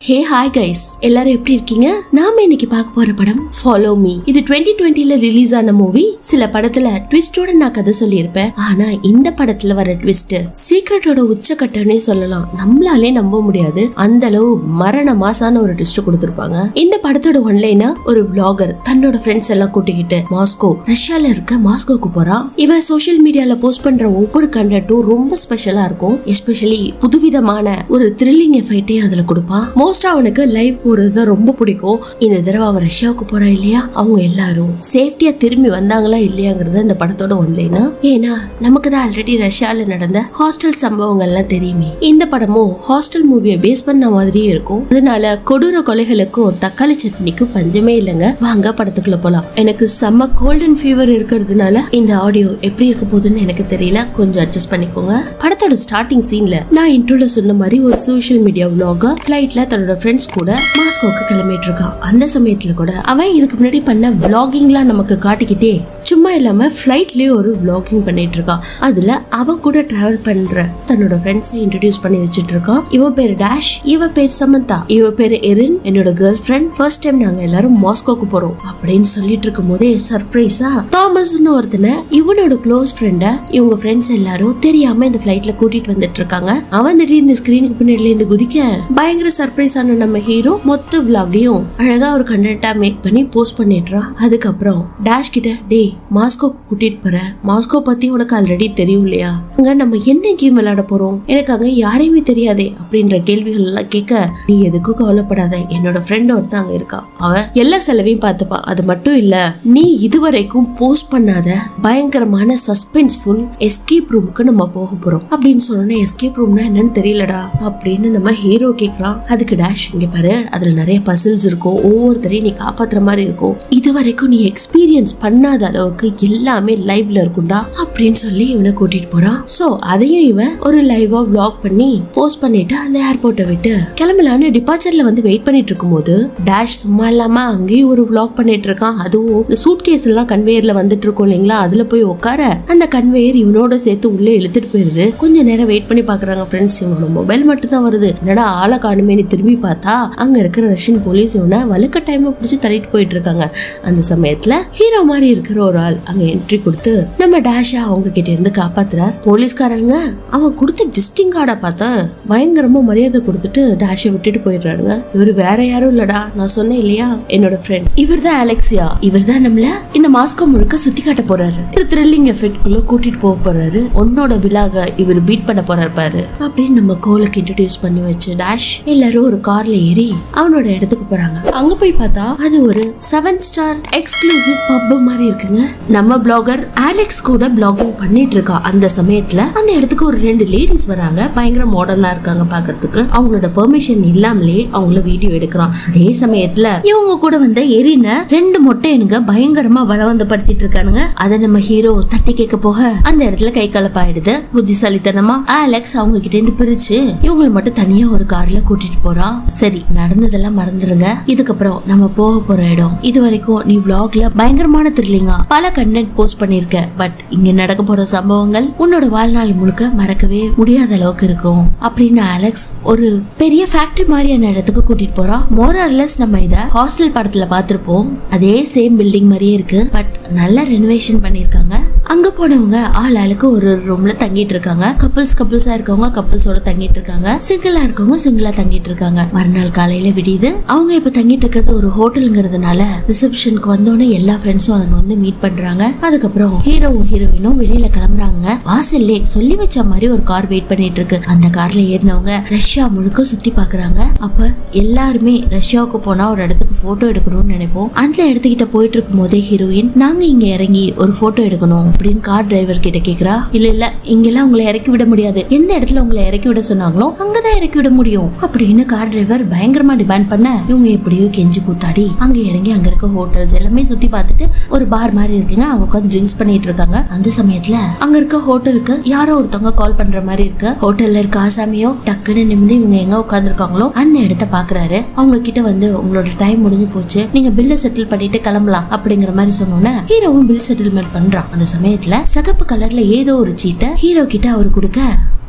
Hey hi guys, எல்லாரும் எப்படி இருக்கீங்க? நாம இன்னைக்கு பார்க்க போற படம் Follow Me. இது 2020ல ரிலீஸ் ஆன மூவி. சில படத்துல ட்விஸ்டோட நான் கதை சொல்லியிருப்பேன். ஆனா இந்த படத்துல வர ட்விஸ்ட் சீக்ரெட்டோட உச்சக்கட்டம்னே சொல்லலாம். நம்மளாலே நம்ப முடியாது. அந்த அளவு மரண மாசான ஒரு ட்விஸ்ட் கொடுத்திருப்பாங்க. இந்த படத்தோட ஒன்லைனா ஒரு vlogger தன்னோட ஃப்ரெண்ட்ஸ் எல்லாம் கூட்டிக்கிட்டு மாஸ்கோ ரஷ்யால இருக்க மாஸ்கோக்கு போறான். இவன் சோஷியல் மீடியால போஸ்ட் பண்ற ஒவ்வொரு கண்டென்ட்டும் ரொம்ப ஸ்பெஷலா இருக்கும். எஸ்பெஷலி புதுவிதமான ஒரு த்ரில்லிங் எஃபெக்டையும் அதுல கொடுப்பான். அவனுக்கு லைவ் போறது ரொம்ப பிடிக்கும். இந்த தடவை அவன் ரஷ்யாவுக்கு போறான் இல்லையா, அவங்க எல்லாரும் சேஃப்டியா திரும்பி வந்தாங்களா இல்லையாங்கிறது இந்த படத்தோட ஒன்லைனா. ஏன்னா நமக்கு தான் ஆல்ரெடி ரஷ்யால நடந்த ஹாஸ்டல் சம்பவங்கள்லாம் தெரியுமே. இந்த படமும் ஹாஸ்டல் மூவியை பேஸ் பண்ண மாதிரியே இருக்கும். அதனால கொடூர கொலைகளுக்கும் தக்காளி சட்னிக்கும் பஞ்சமே இல்லைங்க. வாங்க படத்துக்குள்ள போலாம். எனக்கு செம்ம கோல்ட் அண்ட் ஃபீவர் இருக்கிறதுனால இந்த ஆடியோ எப்படி இருக்க போகுதுன்னு எனக்கு தெரியல, கொஞ்சம் அட்ஜஸ்ட் பண்ணிக்கோங்க. படத்தோட ஸ்டார்டிங் சீன்ல நான் இன்ட்ரோல சொன்ன மாதிரி ஒரு சோஷியல் மீடியா vlogger ஃபிளைட்ல தன்னோட ஃப்ரெண்ட்ஸ் கூட மாஸ்கோக்கு கிளம்பிட்டு இருக்கான். அந்த சமயத்துல கூட அவன் இதுக்கு முன்னாடி பண்ண vloggingலாம் நமக்கு காட்டிக்கிட்டே சும்மா இல்லாம ஃபிளைட்லயே ஒரு vlogging பண்ணிட்டு இருக்கான். அதுல அவன் கூட டிராவல் பண்ற தன்னோட ஃப்ரெண்ட்ஸை இன்ட்ரோடியூஸ் பண்ணி வச்சிட்டு இருக்கான். இவ பேரு டேஷ், இவ பேர் சமந்தா, இவ பேரு எரின், என்னோட கேர்ள் ஃப்ரெண்ட். ஃபர்ஸ்ட் டைம் நாங்க எல்லாரும் மாஸ்கோக்கு போறோம் அப்படின்னு சொல்லிட்டு இருக்கும் போதே சர்ப்ரைஸா தாமஸ்னு ஒருத்தனை இவனோட க்ளோஸ் ஃப்ரெண்ட இவங்க ஃப்ரெண்ட்ஸ் எல்லாரும் தெரியாம இந்த ஃபிளைட்ல கூட்டிட்டு வந்துட்டு இருக்காங்க. அவன் திடீர்னு ஸ்கிரீனுக்கு பின்னாடில இருந்து குதிக்க பயங்கர சர்ப்ரைஸ் ஆன நம்ம ஹீரோ மொத்த விளாகையும் அழகா ஒரு கண்டென்ட்டா மேக் பண்ணி போஸ்ட் பண்ணிடுறான். அதுக்கப்புறம் டேஷ் கிட்ட, டே மாஸ்கோக்கு கூட்டிட்டு போற, மாஸ்கோ பத்தி உனக்கு ஆல்ரெடி தெரியும் இல்லையா, அங்க நம்ம என்ன கேம் விளையாட போறோம், எனக்கு அங்க யாரையுமே தெரியாதே அப்படின்ற கேள்விகள் எல்லாம் கேட்க, நீ எதுக்கும் கவலைப்படாத, என்னோட ஃப்ரெண்ட் ஒருத்தன் அங்க இருக்கான், அவன் எல்லா செலவையும் பார்த்துப்பான். அது மட்டும் இல்ல, நீ இதுவரைக்கும் போஸ்ட் பண்ணாத பயங்கரமான சஸ்பென்ஸ்ஃபுல் எஸ்கேப் ரூமுக்கு நம்ம போக போறோம் அப்படின்னு சொன்னோன்னே, எஸ்கேப் ரூம்னா என்னன்னு தெரியலடா அப்படின்னு நம்ம ஹீரோ கேக்குறான். அதுக்கு டேஷ், இங்க பாரு, அதுல நிறைய பசில்ஸ் இருக்கும், ஒவ்வொருத்தரையும் நீ காப்பாத்துற மாதிரி இருக்கும், இதுவரைக்கும் நீ எக்ஸ்பீரியன்ஸ் பண்ணாத அளவுக்கு எல்லாமே லைவ்ல இருக்கும்டா அப்படின்னு சொல்லி இவனை கூட்டிட்டு போறான். சோ அதையும் இவன் ஒரு லைவா vlog பண்ணி போஸ்ட் பண்ணிட்டு அந்த ஏர்போர்ட்டை விட்டு கிளம்பலான்னு டிபார்ச்சர்ல வந்து வெயிட் பண்ணிட்டு இருக்கும் போது டேஷ் சும்மா இல்லாம அங்கேயும் ஒரு vlog பண்ணிட்டு இருக்கான். அதுவும் இந்த சூட் கேஸ் எல்லாம் கன்வேயர்ல வந்துட்டு இருக்கும் இல்லைங்களா, அதுல போய் உட்கார அந்த கன்வேயர் இவனோட சேர்த்து உள்ள இழுத்துட்டு போயிருது. கொஞ்ச நேரம் வெயிட் பண்ணி பாக்குறாங்க ஃப்ரெண்ட்ஸ். இவனோட மொபைல் மட்டும் தான் வருது. என்னடா ஆளை காணுமே திரும்பி பார்த்தா அங்க இருக்கிற ரஷ்யன் போலீஸ் இவனை வழுக்க டைம் பிடிச்சி தள்ளிட்டு போயிட்டு இருக்காங்க. அந்த சமயத்துல ஹீரோ மாதிரி இருக்கிற ஒரு ஆள் அங்க என்ட்ரி கொடுத்து நம்ம டேஷா அவங்க கிட்ட இருந்து காப்பாத்துறார். போலீஸ்காரங்க அவன் கொடுத்த விசிட்டிங் கார்டை பார்த்தா பயங்கரமா மரியாதை கொடுத்துட்டு டேஷை விட்டுட்டு போயிடுறாருங்க. இவரு வேற யாரும் இல்லடா, நான் சொன்னேன் இல்லையா, என்னோட ஃப்ரெண்ட். இவர் தான் அலெக்சியா. இவர் தான் நம்மள இந்த மாஸ்கோ முழுக்க சுத்தி காட்ட போறாரு, ஒரு த்ரில்லிங் எஃபெக்ட் குள்ள கூட்டிட்டு போக போறாரு, உன்னோட விழாக இவர் பீட் பண்ண போறாரு பாரு அப்படின்னு நம்ம கோலுக்கு இன்ட்ரோடியூஸ் பண்ணி வச்சு டேஷ் எல்லாரும் ஒரு கார்ல ஏறி அவனோட இடத்துக்கு போறாங்க. அங்க போய் பார்த்தா அது ஒரு 7 ஸ்டார் எக்ஸ்க்ளூசிவ் பப் மாதிரி இருக்குங்க. நம்ம பிளாகர் அலெக்ஸ் கூட பிளாகிங் பண்ணிட்டு இருக்கா. அந்த சமயத்துல அந்த இடத்துக்கு ஒரு 2 லேடிஸ் வராங்க. பயங்கர மாடர்னா இருக்காங்க பாக்கிறதுக்கு. அவங்களோட பெர்மிஷன் இல்லாமலே அவங்கள வீடியோ எடுக்கிறான். அதே சமயத்துல இவங்க கூட வந்த எரின 2 மொட்டையனுங்க பயங்கரமா பலவந்தப்படுத்திட்டு இருக்கானுங்க. அத நம்ம ஹீரோ தட்டி கேட்க போக அந்த இடத்துல கை கலப்பாயிடுது. புத்திசாலித்தனமா அலெக்ஸ் அவங்க கிட்ட இருந்து பிரிச்சு இவங்களை மட்டும் தனியா ஒரு கார்ல கூட்டிட்டு போறான். சரி, நடந்ததெல்லாம் மறந்துருங்க. இதுக்கப்புறம் நம்ம போக போற இடம், இது வரைக்கும் நீ vlogல பயங்கரமான த்ரில்லிங்கா பல கண்டென்ட் போஸ்ட் பண்ணிருக்க. பட் இங்க நடக்க போற சம்பவங்கள் உன்னோட வாழ்நாள் முழுக்க மறக்கவே முடியாத அளவுக்கு இருக்கும் அப்படின்னு அலெக்ஸ் ஒரு பெரிய ஃபேக்டரி மாதிரியான இடத்துக்கு கூட்டிட்டு போறான். மோரர்லெஸ் நம்ம இத ஹாஸ்டல் படத்துல பாத்திருப்போம். அதே சேம் பில்டிங் மாதிரியே இருக்கு. பட் நல்ல ரெனோவேஷன் பண்ணிருக்காங்க. அங்க போனவங்க ஆளுக்கு ஒரு ரூம்ல தங்கிட்டு இருக்காங்க. கப்பிள்ஸா இருக்கவங்க கப்பிள்ஸோட தங்கிட்டு இருக்காங்க. சிங்கிளா இருக்கவங்க சிங்கிளா தங்கிட்டு இருக்காங்க. மறுநாள் காலையில விடியுது. அவங்க இப்ப தங்கிட்டு இருக்கிறது ஒரு ஹோட்டலுங்கிறதுனால ரிசப்ஷனுக்கு வந்தோடனே எல்லா ஃப்ரெண்ட்ஸும் அவங்க வந்து மீட் பண்றாங்க. அதுக்கப்புறம் ஹீரோவும் ஹீரோயினும் வெளியில கிளம்புறாங்க. வாசல்லே சொல்லி வச்ச மாதிரி ஒரு கார் வெயிட் பண்ணிட்டு இருக்கு. அந்த கார்ல ஏறினவங்க ரஷ்யா முழுக்க சுத்தி பாக்குறாங்க. அப்ப எல்லாருமே ரஷ்யாவுக்கு போனா ஒரு இடத்துக்கு போட்டோ எடுக்கணும்னு நினைப்போம். அந்த இடத்துக்கிட்ட போயிட்டு இருக்கும் போதே ஹீரோயின், நாங்க இங்க இறங்கி ஒரு போட்டோ எடுக்கணும் அப்படின்னு கார் டிரைவர் கிட்ட கேக்குறா. இல்ல இங்கெல்லாம் உங்களை இறக்கி விட முடியாது, எந்த இடத்துல உங்களை இறக்கி விட சொன்னாங்களோ அங்கதான் இறக்கி விட முடியும் அப்படின்னு கார் டிரைவர் பயங்கரமா டிமாண்ட் பண்ண இவங்க எப்படியோ கெஞ்சி கூத்தாடி அங்க இறங்கி அங்க இருக்க ஹோட்டல்ஸ் எல்லாமே சுத்தி பார்த்துட்டு ஒரு பார் மாதிரி இருக்குங்க. அவங்க உட்காந்து ட்ரிங்க்ஸ் பண்ணிட்டு இருக்காங்க. அந்த சமயத்துல அங்க இருக்க ஹோட்டலுக்கு யாரோ ஒருத்தவங்க கால் பண்ற மாதிரி இருக்கு. ஹோட்டல்ல இருக்க ஆசாமியோ டக்குன்னு நிமிந்து இவங்க எங்க உட்கார்ந்து இருக்காங்களோ அந்த இடத்த பாக்குறாரு. அவங்க கிட்ட வந்து உங்களோட டைம் முடிஞ்சு போச்சு, நீங்க பில்ல செட்டில் பண்ணிட்டு கிளம்பலாம் அப்படிங்கிற மாதிரி சொன்னோன்னே ஹீரோவும் பில் செட்டில்மெண்ட் பண்றான். அந்த சமயத்துல சகப்பு கலர்ல ஏதோ ஒரு சீட்டை ஹீரோ கிட்ட அவரு கொடுக்க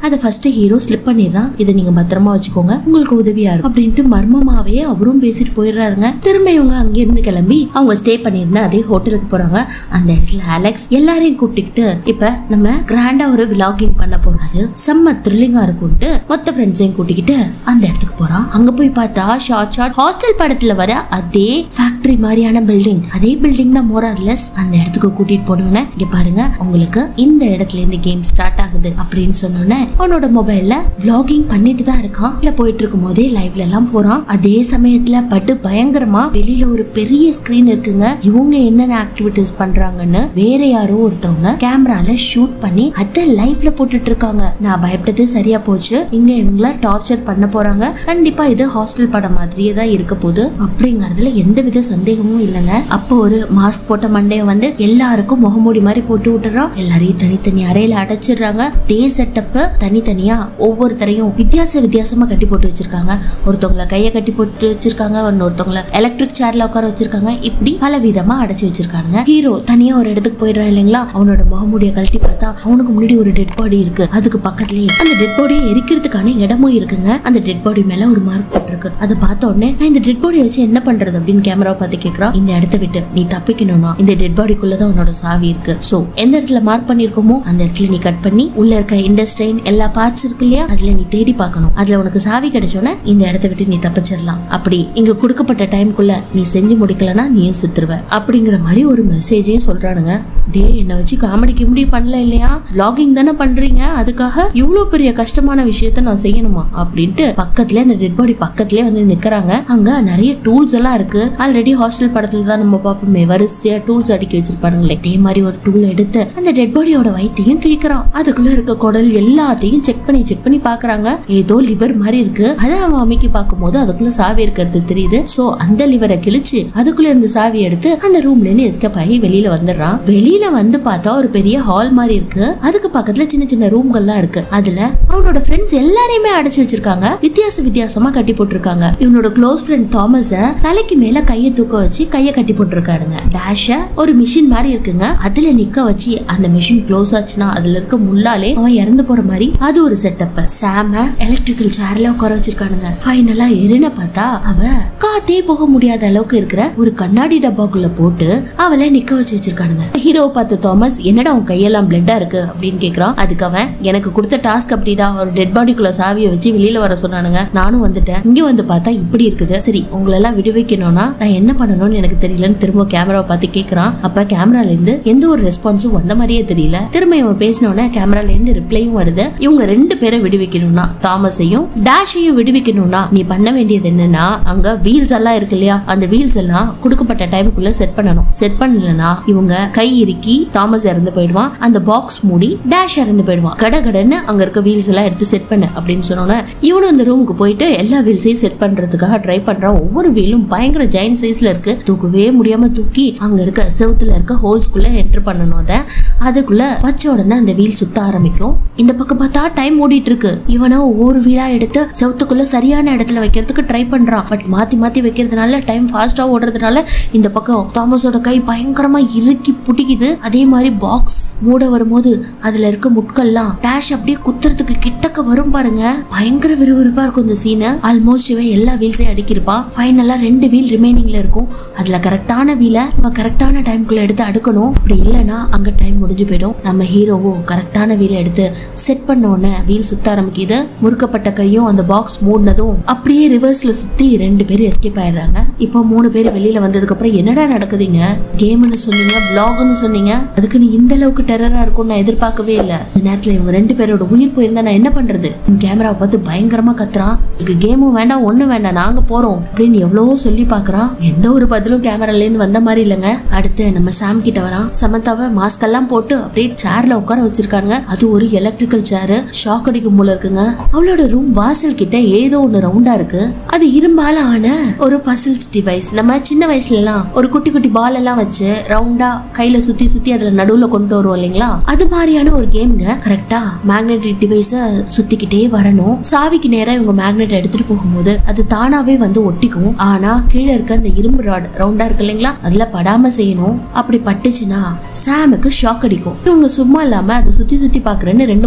அத ஃபர்ஸ்ட் ஹீரோ ஸ்லிப் பண்ணிடுறான். இதை நீங்க பத்திரமா வச்சுக்கோங்க, உங்களுக்கு உதவியா இருக்கும் அப்படின்ட்டு மர்மமாவே அவரும் பேசிட்டு போயிடுறாருங்க. திரும்ப இவங்க அங்க இருந்து கிளம்பி அவங்க ஸ்டே பண்ணிருந்த அதே ஹோட்டலுக்கு போறாங்க. அந்த இடத்துல அலெக்ஸ் எல்லாரையும் கூப்பிட்டு இப்ப நம்ம கிராண்டா ஒரு விலாகிங் பண்ண போறோம், அது செம்ம த்ரில்லிங்கா இருக்கும்ட்டு மொத்த ஃப்ரெண்ட்ஸையும் கூட்டிக்கிட்டு அந்த இடத்துக்கு போறான். அங்க போய் பார்த்தா ஷார்ட் ஹாஸ்டல் படத்துல வர அதே ஃபேக்டரி மாதிரியான பில்டிங், அதே பில்டிங் தான் மோரர்லெஸ். அந்த இடத்துக்கு கூட்டிட்டு போனோன்னே இங்க பாருங்க உங்களுக்கு இந்த இடத்துல இருந்து கேம் ஸ்டார்ட் ஆகுது அப்படின்னு சொன்னோன்னே அவனோட மொபைல்ல vlogging பண்ணிட்டு தான் இருக்கான். இல்ல போயிட்டு இருக்கும் போதே லைவ்ல எல்லாம் போறான். அதே சமயத்துல பட்டு பயங்கரமா வெளியில ஒரு பெரிய ஸ்கிரீன் இருக்குங்க. இவங்க என்னென்ன ஆக்டிவிட்டிஸ் பண்றாங்கன்னு வேற யாரோ ஒருத்தவங்க கேமரால ஷூட் பண்ணி அத லைவ்ல போட்டுட்டு இருக்காங்க. நான் பயப்பட்டது சரியா போச்சு. இங்க இவங்கள டார்ச்சர் பண்ண போறாங்க. கண்டிப்பா இது ஹாஸ்டல் படம் மாதிரியே தான் இருக்க போகுது அப்படிங்கறதுல எந்தவித சந்தேகமும் இல்லைங்க. அப்போ ஒரு மாஸ்க் போட்ட மண்டைய வந்து எல்லாருக்கும் முகமூடி மாதிரி போட்டு விட்டுறான். எல்லாரையும் தனித்தனி அறையில அடைச்சிடுறாங்க. தே செட்டப் தனித்தனியா ஒவ்வொருத்தரையும் வித்தியாசமா கட்டி போட்டு வச்சிருக்காங்க. ஒருத்தவங்களை கைய கட்டி போட்டு வச்சிருக்காங்க, ஒருத்தவங்களை எலக்ட்ரிக் சேர்ல உட்கார வச்சிருக்காங்க. இப்படி பல விதமா அடைச்சு வச்சிருக்காங்க. ஹீரோ தனியா ஒரு இடத்துக்கு போயிடுறான் இல்லைங்களா. அவனோட முகமூடிய கழட்டி பார்த்தா அவனுக்கு முன்னாடி ஒரு டெட் பாடி இருக்கு. அதுக்கு பக்கத்துலயே அந்த டெட் பாடியை எரிக்கிறதுக்கான இடமும் இருக்குங்க. அந்த டெட் பாடி மேல ஒரு மார்க் போட்டிருக்கு. அதை பார்த்த உடனே நான் இந்த டெட் பாடியை வச்சு என்ன பண்றது அப்படின்னு கேமரா பார்த்து கேக்குறான். இந்த இடத்த விட்டு நீ தப்பிக்கணும்னா இந்த டெட் பாடிக்குள்ளதான் உன்னோட சாவி இருக்கு. சோ எந்த இடத்துல மார்க் பண்ணிருக்கோமோ அந்த இடத்துல நீ கட் பண்ணி உள்ள இருக்க இண்டஸ்ட்ரைன் எல்லா பார்ட்ஸ் இருக்கு இல்லையா, அதுல நீ தேடி பார்க்கணும். அதுல உனக்கு சாவி கிடைச்சோன்னா இந்த இடத்த விட்டு நீ தப்பிச்சிடலாம். அப்படி இங்க கொடுக்கப்பட்ட டைம்குள்ள நீ செஞ்சு முடிக்கலன்னா நீயும் சுத்துருவ அப்படிங்கிற மாதிரி ஒரு மெசேஜையும் சொல்றானுங்க. டே என்ன வச்சு காமெடி கிமெடி பண்ணல இல்லையா, vlogging தானே பண்றீங்க, அதுக்காக இவ்வளவு பெரிய கஷ்டமான விஷயத்த நான் செய்யணுமா அப்படின்ட்டு பக்கத்துல இந்த டெட் பாடி பக்கத்துலயே வந்து நிக்கிறாங்க. அங்க நிறைய டூல்ஸ் எல்லாம் இருக்கு. ஆல்ரெடி ஹாஸ்டல் படத்துல தான் நம்ம பாப்போமே வரிசையா டூல்ஸ் அடிக்க வச்சிருப்பானுங்களே, இதே மாதிரி ஒரு டூல் எடுத்து அந்த டெட் பாடியோட வயித்தையும் கிழிக்கிறான். அதுக்குள்ள இருக்க குடல் எல்லாத்தையும் செக் பண்ணி பாக்குறாங்க. ஏதோ லிவர் மாதிரி இருக்கு. அதை அவன் அமைக்கி பார்க்கும் போது அதுக்குள்ள சாவி இருக்கிறது தெரியுது. சோ அந்த லிவரை கிழிச்சு அதுக்குள்ள இருந்து சாவி எடுத்து அந்த ரூம்ல இருந்து எஸ்கேப் ஆகி வெளியில வந்துடுறான். வெளியில வந்து பார்த்தா ஒரு பெரிய ஹால் மாதிரி இருக்கு. அதுக்கு பக்கத்துல சின்ன சின்ன ரூம்கள்லாம் இருக்கு. அதுல அவனோட ஃப்ரெண்ட்ஸ் எல்லாரையுமே அடைச்சு வச்சிருக்காங்க. வித்தியாசமா கட்டி போட்டிருக்காங்க. இவனோட க்ளோஸ் ஃப்ரெண்ட் தாமஸ தலைக்கு மேல கைய தூக்க வச்சு கைய கட்டி போட்டிருக்காருங்க. டேஷ ஒரு மிஷின் மாதிரி இருக்குங்க. அதுல நிக்க வச்சு அந்த மிஷின் க்ளோஸ் ஆச்சுன்னா அதுல இருக்க முள்ளாலே அவன் இறந்து போற மாதிரி அது ஒரு செட்டப். சாம எலக்ட்ரிக்கல் சேர்ல உட்கார வச்சிருக்கானுங்க. ஃபைனலா எரின பார்த்தா அவ காத்தே போக முடியாத அளவுக்கு இருக்கிற ஒரு கண்ணாடி டப்பாக்குள்ள போட்டு அவளை நிக்க வச்சு வச்சிருக்கானுங்க. ஹீரோ பார்த்த தாமஸ் என்னடா உன் கையெல்லாம் பிளட்டா இருக்கு அப்படின்னு கேக்குறான். அதுக்கு அவன் எனக்கு கொடுத்த டாஸ்க் அப்படிடா, ஒரு டெட் பாடிக்குள்ள சாவியை வச்சு வெளியில வர சொன்னானுங்க, நானும் வந்துட்டேன். இங்க வந்து பார்த்தா இப்படி இருக்குது. சரி உங்களை எல்லாம் விடுவிக்கணும்னா நான் என்ன பண்ணணும்னு எனக்கு தெரியலன்னு திரும்ப கேமராவை பார்த்து கேக்குறான். அப்ப கேமரால இருந்து எந்த ஒரு ரெஸ்பான்ஸும் வந்த மாதிரியே தெரியல. திரும்ப இவன் பேசினோட கேமரால இருந்து ரிப்ளையும் வருது. இவங்க ரெண்டு பேரை விடுவிக்கணும்னா தாமஸையும் டேஷையும் விடுவிக்கணும்னா நீ பண்ண வேண்டியது என்னன்னா அங்க வீல்ஸ் எல்லாம் இருக்கு இல்லையா, அந்த வீல்ஸ் எல்லாம் கொடுக்கப்பட்ட டைமுக்குள்ள செட் பண்ணணும். செட் பண்ணலனா இவங்க கை இறுக்கி தாமஸ் இறந்து போயிடுவான். அந்த பாக்ஸ் மூடி டேஷ் இறந்து போயிடுவான். கடகடன்னு அங்க இருக்க வீல்ஸ் எல்லாம் எடுத்து செட் பண்ணு அப்படின்னு சொன்னோன்னே இவனும் அந்த ரூமுக்கு போயிட்டு எல்லா வீல்ஸையும் செட் பண்றதுக்காக ட்ரை பண்றான். ஒவ்வொரு வீலும் பயங்கர ஜெயண்ட் சைஸ்ல இருக்கு. தூக்கவே முடியாம தூக்கி அங்க இருக்க செவுத்துல இருக்க ஹோல்ஸ்குள்ள என்டர் பண்ணணும். அதுக்குள்ள வச்ச உடனே அந்த வீல் சுத்த ஆரம்பிக்கும். இந்த பக்கம் பார்த்தா டைம் ஓடிட்டு இருக்கு. இவனோ ஒவ்வொரு வீலா எடுத்து செவுத்துக்குள்ள சரியான இடத்துல வைக்கிறதுக்கு ட்ரை பண்றான். பட் மாத்தி வைக்கிறதுனால டைம் ஃபாஸ்டா ஓடுறதுனால இந்த பக்கம் தாமஸோட கை பயங்கரமா இறுக்கி புட்டிக்குது. அதே மாதிரி பாக்ஸ் மூட வரும்போது அதுல இருக்க முட்கள்லாம் டேஷ் அப்படியே குத்துறதுக்கு கிட்டக்க வரும் பாருங்க. பயங்கர விறுவிறுப்பா இருக்கும் இந்த சீன். ஆல்மோஸ்ட் இவன் எல்லா வீல்ஸையும் அடிக்கிருப்பான். ஃபைனலா 2 வீல் ரிமைனிங்ல இருக்கும். அதுல கரெக்டான வீல இவன் கரெக்டான டைம்குள்ள எடுத்து அடுக்கணும். அப்படி இல்லைன்னா அங்க டைம் முடிஞ்சு போயிடும். நம்ம ஹீரோவும் கரெக்டான வீல எடுத்து செட் பண்ணோன்னு வீல் சுத்த ஆரம்பிக்குது. முறுக்கப்பட்ட கையும் அந்த பாக்ஸ் மூடினதும் அப்படியே ரிவர்ஸ்ல சுத்தி 2 பேரும் எஸ்கேப் ஆயிடுறாங்க. இப்போ 3 பேர் வெளியில வந்ததுக்கு அப்புறம் என்னடா நடக்குதுங்க, கேம்னு சொன்னீங்க, vlogனு சொன்னீங்க, அதுக்கு நீ இந்த அளவுக்கு டெரரா இருக்கும் நான் எதிர்பார்க்கவே இல்ல. இந்த நேரத்துல இவங்க 2 பேரோட உயிர் போயிருந்தா நான் என்ன பண்றது? கேமராவை பார்த்து பயங்கரமா கத்துறான். இதுக்கு கேமும் வேண்டாம் ஒண்ணு வேண்டாம் நாங்க போறோம் அப்படின்னு எவ்வளவோ சொல்லி பாக்குறான். எந்த ஒரு பதிலும் கேமரால இருந்து வந்த மாதிரி இல்லங்க. அடுத்து நம்ம சாம் கிட்ட வரான். சமந்தாவை மாஸ்க் எல்லாம் போட்டு அப்படியே சேர்ல உட்கார வச்சிருக்காங்க. அது ஒரு எலக்ட்ரிக்கல் சேர். ஷாக் அடிக்கும் போல இருக்குங்க. அவளோட ரூம் வாசல் கிட்ட ஏதோ ஒண்ணு ரவுண்டா இருக்கு. அது இரும்பால ஆன ஒரு பசில்ஸ் டிவைஸ். நம்ம சின்ன வயசுல எல்லாம் ஒரு குட்டி குட்டி பால் எல்லாம் வச்சு ரவுண்டா கையில சுத்தி அதுல நடுவுல கொண்டு வருவோம் இல்லைங்களா, அது மாதிரியான ஒரு கேம்ங்க. கரெக்டா மேக்னெட்டிக் டிவைஸ சுத்திக்கிட்டே வரணும். சாவிக்கு நேரா இவங்க மேக்னெட் எடுத்துட்டு போகும்போது அது தானாவே வந்து ஒட்டிக்கும். ஆனா கீழே இருக்க அந்த இரும்பு ராட் ரவுண்டா இருக்கு இல்லைங்களா, அதுல படாம செய்யணும். அப்படி பட்டுச்சுன்னா சாமுக்கு ஷாக் அடிக்கும். இவங்க சும்மா இல்லாம அதை சுத்தி பாக்குறேன்னு 2-3 தடவை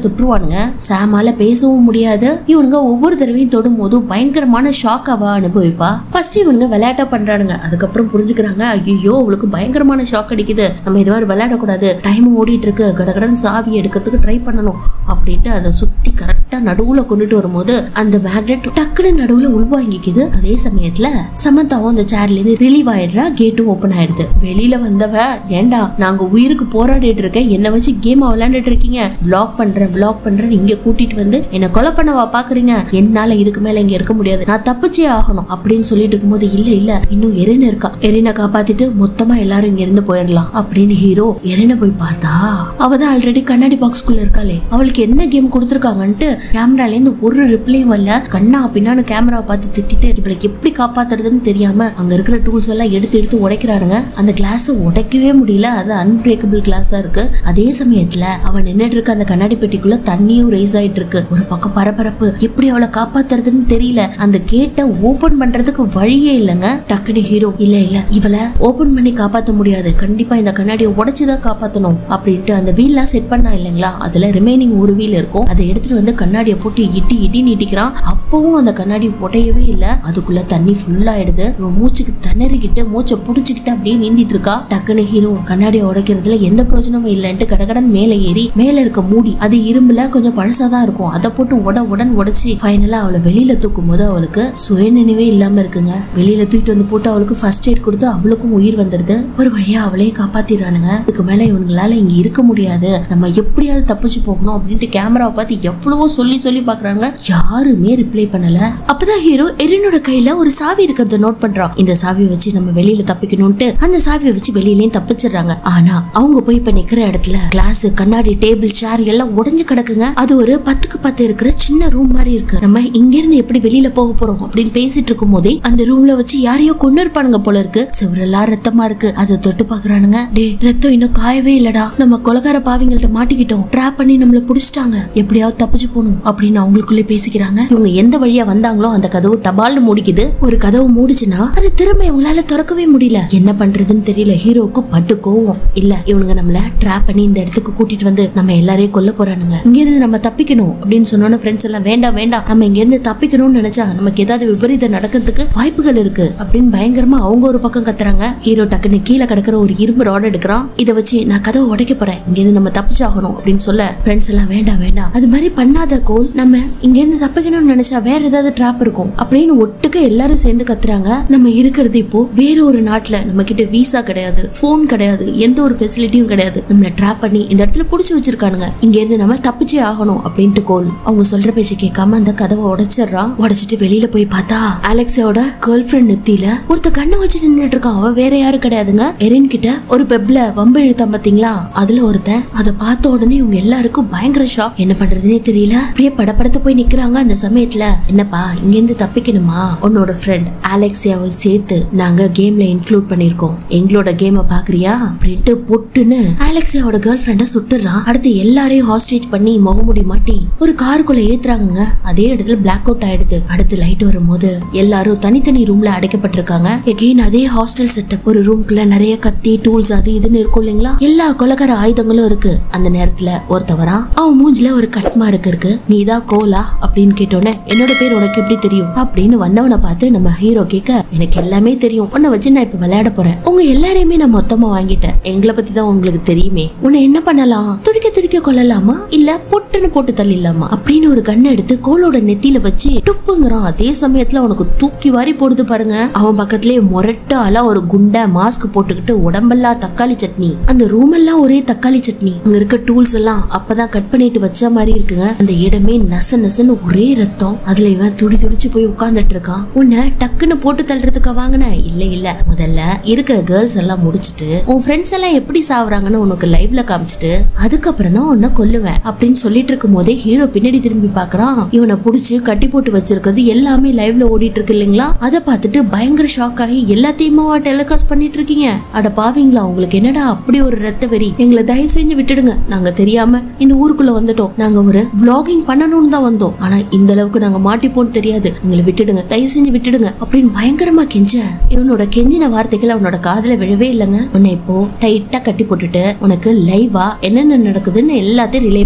தொட்டுருவானுங்க. சாமால பேசவும் முடியாது. இவனுங்க ஒவ்வொரு தடவையும் தொடும் போதும் பயங்கரமான ஷாக்காவா அனுபவிப்பா. ஃபர்ஸ்ட் இவனுங்க விளையாட்டா பண்றானுங்க. அதுக்கப்புறம் புரிஞ்சுக்கிறாங்க, ஐயோ அவளுக்கு பயங்கரமான ஷாக் அடிக்குது, நம்ம இது மாதிரி விளையாடக்கூடாது, டைம் ஓடிட்டு இருக்கு, கடகடன் சாவி எடுக்கிறதுக்கு ட்ரை பண்ணணும் அப்படின்ட்டு அதை சுத்தி கரெக்டா நடுவுல கொண்டுட்டு வரும்போது அந்த மேக்னெட் டக்குனு நடுவுல உள்வாங்கிக்குது. அதே சமயத்துல சமந்தாவும் அந்த சேர்ல இருந்து ரிலீவ் ஆயிடுறா. கேட்டும் ஓபன் ஆயிடுது. வெளியில வந்தவ, ஏண்டா நாங்க உயிருக்கு போராடிட்டு இருக்கேன், என்ன வச்சு கேம் விளையாண்டுட்டு இருக்கீங்க, பிளாக் பண்றேன் இங்க கூட்டிட்டு வந்து என்ன கொலை பண்ணவா பாக்குறீங்க, என்னால இதுக்கு மேல இங்க இருக்க முடியாது, நான் தப்பிச்சே ஆகணும் அப்படின்னு சொல்லிட்டு இருக்கும்போது, இல்ல இன்னும் எரின இருக்கா, எரினை காப்பாத்திட்டு மொத்தமா எல்லாரும் இங்க இருந்து போயிடலாம் அப்படின்னு ஹீரோ எரினை போய் பார்த்தா அவதான் ஆல்ரெடி கண்ணாடி பாக்ஸ்குள்ள இருக்காளே. அவளுக்கு என்ன கேம் கொடுத்துருக்காங்கன்ட்டு கேமரால இருந்து ஒரு ரிப்ளையும் வரல. கண்ணா பின்னான்னு கேமராவை பார்த்து திட்டிட்டு இவளுக்கு எப்படி காப்பாத்துறதுன்னு தெரியாம அங்க இருக்கிற டூல்ஸ் எல்லாம் எடுத்து உடைக்கிறானுங்க. அந்த கிளாஸ் உடைக்கவே முடியல, அது அன்பிரேக்கபிள் கிளாஸா இருக்கு. அதே சமயத்துல அவன் நின்னுட்டு இருக்க அந்த கண்ணாடி பெட்டிக்குள்ள தண்ணியும் ரைஸ் ஆயிட்டு இருக்கு. ஒரு பக்கம் பரபரப்பு, எப்படி அவளை காப்பாத்துறதுன்னு தெரியல. அந்த கேட்டை ஓபன் பண்றதுக்கு வழியே இல்லங்க. டக்குனு ஹீரோ, இல்ல இவளை ஓபன் பண்ணி காப்பாத்த முடியாது, கண்டிப்பா இந்த கண்ணாடியை உடைச்சுதான் காப்பாத்தணும் அப்படின்ட்டு அந்த வீல்லாம் செட் பண்ணா இல்லைங்களா, அதுல ரிமைனிங் ஒரு வீல் இருக்கும், அதை எடுத்துட்டு வந்து கண்ணாடியை போட்டு இட்டி நீட்டிக்கிறான். அப்பவும் அந்த கண்ணாடி உடையவே இல்ல. அதுக்குள்ள தண்ணி ஃபுல் ஆயிடுது. மூச்சுக்கு திணறிக்கிட்டு மூச்சை புடிச்சுக்கிட்டு அப்படியே நீந்திட்டு இருக்கா. டக்குனு ஹீரோ கண்ணாடியை உடைக்கிறதுல எந்த பிரயோஜனமும் இல்லைன்ட்டு கடகடன் மேல ஏறி மேல இருக்க மூடி, அது இரும்புல கொஞ்சம் பழசாதான் இருக்கும், அதை போட்டு உடைச்சு ஃபைனலா அவளை வெளியில தூக்கும் போது அவளுக்கு சுயநினைவே இல்லாம இருக்குங்க. வெளியில தூக்கிட்டு வந்து போட்டு அவளுக்கு ஃபர்ஸ்ட் எய்ட் கொடுத்து அவளுக்கும் உயிர் வந்துருது. ஒரு வழியா அவளையும் காப்பாத்திடுறானுங்க. இதுக்கு மேல இவங்களால இங்க இருக்க முடியாது, நம்ம எப்படியாவது தப்பிச்சு போகணும் அப்படின்ட்டு கேமராவை பார்த்து எவ்வளவோ சொல்லி பாக்குறாங்க. யாருமே ரிப்ளை பண்ணல. அப்பதான் ஹீரோ எரினோட கையில ஒரு சாவி இருக்கிறத நோட் பண்றான். இந்த சாவியை வச்சு நம்ம வெளியில தப்பிக்கணும்ட்டு அந்த சாவியை வச்சு வெளியிலயும் தப்பிச்சிடுறாங்க. ஆனா அவங்க போய் இப்ப நிக்கிற இடத்துல கிளாஸ், கண்ணாடி, டேபிள், சேர் எல்லாம் உடைஞ்சு கிடக்குங்க. அது ஒரு 10க்கு 10 இருக்கிற சின்ன ரூம் மாதிரி இருக்கு. நம்ம இங்க இருந்து எப்படி வெளியில போக போறோம் அப்படின்னு பேசிட்டு இருக்கும் போதே அந்த ரூம்ல வச்சு யாரையோ கொண்டு இருப்பானுங்க போல இருக்கு. சிவரெல்லாம் ரத்தமா இருக்கு. அதை தொட்டு பாக்குறானுங்க. டே, ரத்தம் இன்னும் காயவே இல்லடா, நம்ம கொலகார பாவிங்கள்ட்ட மாட்டிக்கிட்டோம், ட்ராப் பண்ணி நம்மள புடிச்சிட்டாங்க, எப்படியாவது தப்பிச்சு போகணும் அப்படின்னு அவங்களுக்குள்ளே பேசிக்கிறாங்க. இவங்க எந்த வழியா வந்தாங்களோ அந்த கதவு டபால்னு மூடிக்குது. ஒரு கதவு மூடிச்சுன்னா அது திரும்ப இவங்களால திறக்கவே முடியல. என்ன பண்றதுன்னு தெரியல. ஹீரோக்கு பட்டு கோவம். இல்ல, இவனுங்க நம்மள ட்ராப் பண்ணி இந்த இடத்துக்கு கூட்டிட்டு வந்து நம்ம எல்லாரையும் கொல்ல போறானுங்க, இங்க இருந்து நம்ம தப்பிக்கணும் அப்படின்னு சொன்னோன்னு ஃப்ரெண்ட்ஸ் எல்லாம் வேண்டாம் நம்ம இங்க இருந்து தப்பிக்கணும்னு நினைச்சா நமக்கு ஏதாவது விபரீதம் நடக்கிறதுக்கு வாய்ப்புகள் இருக்கு அப்படின்னு பயங்கரமா அவங்க ஒரு பக்கம் கத்துறாங்க. ஹீரோ டக்குன்னு கீழே கிடக்கிற ஒரு இரும்பு ராட் எடுக்கிறான். இதை வச்சு நான் கதவை உடைக்க போறேன், இங்க இருந்து நம்ம தப்பிச்சாகணும் அப்படின்னு சொல்ல ஃப்ரெண்ட்ஸ் எல்லாம் வேண்டாம் அது மாதிரி பண்ணாத கோல், நம்ம இங்க இருந்து தப்பிக்கணும்னு நினைச்சா வேற ஏதாவது ட்ராப் இருக்கும் அப்படின்னு ஒட்டுக்க எல்லாரும் சேர்ந்து கத்துறாங்க. நம்ம இருக்கிறது இப்போ வேற ஒரு நாட்டுல, நம்ம கிட்ட வீசா கிடையாது, போன் கிடையாது, எந்த ஒரு ஃபெசிலிட்டியும் கிடையாது, நம்மள ட்ராப் பண்ணி இந்த இடத்துல புடிச்சு வச்சிருக்கானுங்க, இங்க இருந்து நம்ம தப்பிச்சே ஆகணும் அப்படின்ட்டு கோல் அவங்க சொல்ற பேச்சு கேட்காம அந்த கதவை உடைச்சிடறான். உடைச்சிட்டு வெளியில போய் பார்த்தா அலெக்ஸோட கேர்ள் ஃபிரெண்ட் நெத்தியில ஒருத்த கண்ணை வச்சு நின்னுட்டு இருக்கான். அவ வேற யாரும் கிடையாதுங்க, எரின் கிட்ட ஒரு பெப்ல வம்பு இழுத்தான் பாத்தீங்களா, அதுல ஒருத்தன். அதை பார்த்த உடனே இவங்க எல்லாருக்கும் பயங்கர ஷாக். என்ன பண்றதுன்னே தெரியல. அப்படியே படப்படத்து போய் நிக்கிறாங்க. அந்த சமயத்துல, என்னப்பா இங்க இருந்து தப்பிக்கணுமா, உன்னோட ஃப்ரெண்ட் அலெக்ஸியாவை சேர்த்து நாங்க கேம்ல இன்க்ளூட் பண்ணிருக்கோம், எங்களோட கேம பாக்குறியா அப்படின்ட்டு பொட்டுன்னு அலெக்ஸியாவோட கேர்ள் ஃபிரெண்ட சுட்டுறான். அடுத்து எல்லாரையும் ஹாஸ்டேஜ் பண்ணி முகமுடி மாட்டி ஒரு காருக்குள்ள ஏத்துறாங்க. அதே இடத்துல பிளாக் அவுட் ஆயிடுது. அடுத்து லைட் வரும்போது எல்லாரும் தனித்தனி ரூம்ல அடைக்கப்பட்டிருக்காங்க. எகைன் அதே ஹாஸ்டல் செட்டப். ஒரு ரூம்குள்ள நிறைய கத்தி, டூல்ஸ், அது இதுன்னு இருக்கும் இல்லைங்களா, எல்லா கொலகார ஆயுதங்களும் இருக்கு. அந்த நேரத்துல ஒருத்தவரா அவன் மூஞ்சில ஒரு கட் மார்க் இருக்கு. நீதான் கோலா அப்படின்னு கேட்டோன்னே, என்னோட பேர் உனக்கு எப்படி தெரியும் அப்படின்னு வந்தவனை பார்த்து நம்ம ஹீரோ கேட்க, எனக்கு எல்லாமே தெரியும், உன்னை வச்சு நான் இப்ப விளையாட போறேன், உங்க எல்லாரையுமே நான் மொத்தமா வாங்கிட்டேன், எங்களை பத்தி தான் உங்களுக்கு தெரியுமே, உன்னை என்ன பண்ணலாம், துடிக்க கொல்லலாமா இல்ல பொட்டுன்னு போட்டு தள்ளிடலாமா அப்படின்னு ஒரு கண்ணை எடுத்து கோலோட நெத்தியில வச்சு துப்புங்கிறான். அதே சமயத்துல அவனுக்கு தூக்கி வாரி போடுது பாருங்க. அவன் பக்கத்திலேயே மொரட்டால ஒரு குண்டை மாஸ்க் போட்டுக்கிட்டு உடம்பெல்லாம் தக்காளி சட்னி, அந்த ரூம் எல்லாம் ஒரே தக்காளி சட்னி, அங்க இருக்க டூல்ஸ் எல்லாம் அப்பதான் கட் பண்ணிட்டு வச்ச மாதிரி இருக்குங்க. அந்த இடமே நசன்னு ஒரே ரத்தம். அதுல இவன் துடிச்சு போய் உட்கார்ந்துட்டு இருக்கான். உன்னை டக்குன்னு போட்டு தள்ளுறதுக்கு வாங்கின இல்ல முதல்ல இருக்கிற கேர்ள்ஸ் எல்லாம் முடிச்சுட்டு உன் ஃப்ரெண்ட்ஸ் எல்லாம் எப்படி சாவுறாங்கன்னு உனக்கு லைவ்ல காமிச்சிட்டு அதுக்கப்புறம் தான் உன்னை கொல்லுவேன் அப்படின்னு சொல்லிட்டு இருக்கும் போதே ஹீரோ பின்னாடி திரும்பி பாக்குறான். இவனை புடிச்சு கட்டி போட்டு வச்சிருக்கிறது எல்லாமே லைவ்ல ஓடிட்டு இருக்கு இல்லைங்களா. அதை பார்த்துட்டு பயங்கர ஷாக் ஆகி, எல்லாத்தையுமா டெலிகாஸ்ட் பண்ணிட்டு இருக்கீங்க, அட பாவீங்களா, உங்களுக்கு என்னடா அப்படி ஒரு ரத்த வெறி, எங்களை தயவு செஞ்சு விட்டுடுங்க, நாங்க தெரியாம இந்த ஊருக்குள்ள வந்துட்டோம், நாங்க ஒரு vlogging பண்ணணும்னு தான் வந்தோம், ஆனா இந்த அளவுக்கு நாங்க மாட்டிப்போன்னு தெரியாது, எங்களை விட்டுடுங்க, தயவு செஞ்சு விட்டுடுங்க அப்படின்னு பயங்கரமா கெஞ்ச, இவனோட கெஞ்சின வார்த்தைகள் அவனோட காதுல விழவே இல்லைங்க. உன்னை இப்போ டைட்டா கட்டி போட்டுட்டு உனக்கு லைவா என்னென்ன நடக்குதுன்னு எல்லாத்தையும் ரிலே